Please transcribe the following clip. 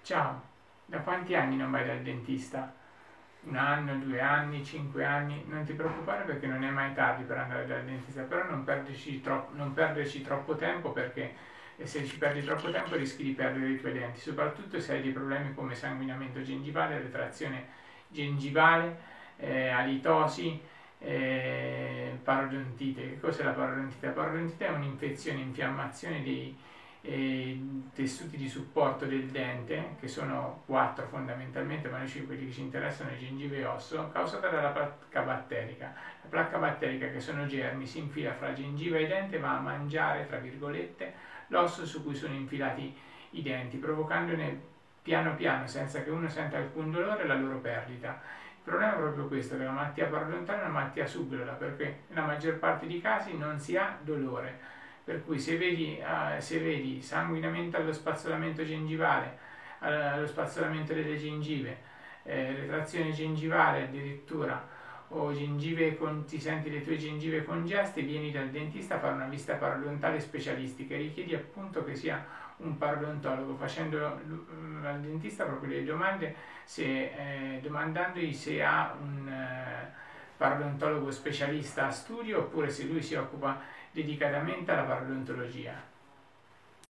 Ciao, da quanti anni non vai dal dentista? 1 anno, 2 anni, 5 anni? Non ti preoccupare perché non è mai tardi per andare dal dentista, però non perderci troppo tempo perché se ci perdi troppo tempo rischi di perdere i tuoi denti, soprattutto se hai dei problemi come sanguinamento gengivale, retrazione gengivale, alitosi, parodontite. Che cos'è la parodontite? La parodontite è un'infezione, infiammazione dei tessuti di supporto del dente, che sono 4 fondamentalmente, ma quelli che ci interessano è gengive e osso, causata dalla placca batterica. La placca batterica, che sono germi, si infila fra gengiva e dente e va a mangiare, tra virgolette, l'osso su cui sono infilati i denti, provocandone piano piano, senza che uno senta alcun dolore, la loro perdita. Il problema è proprio questo, che la malattia parodontale è una malattia subdola, perché nella maggior parte dei casi non si ha dolore. Per cui se vedi sanguinamento allo spazzolamento gengivale, allo spazzolamento delle gengive, retrazione gengivale addirittura, o ti senti le tue gengive congeste, vieni dal dentista a fare una visita parodontale specialistica e richiedi appunto che sia un parodontologo, facendo al dentista proprio le domande, domandandogli se ha un parodontologo specialista a studio oppure se lui si occupa dedicatamente alla parodontologia.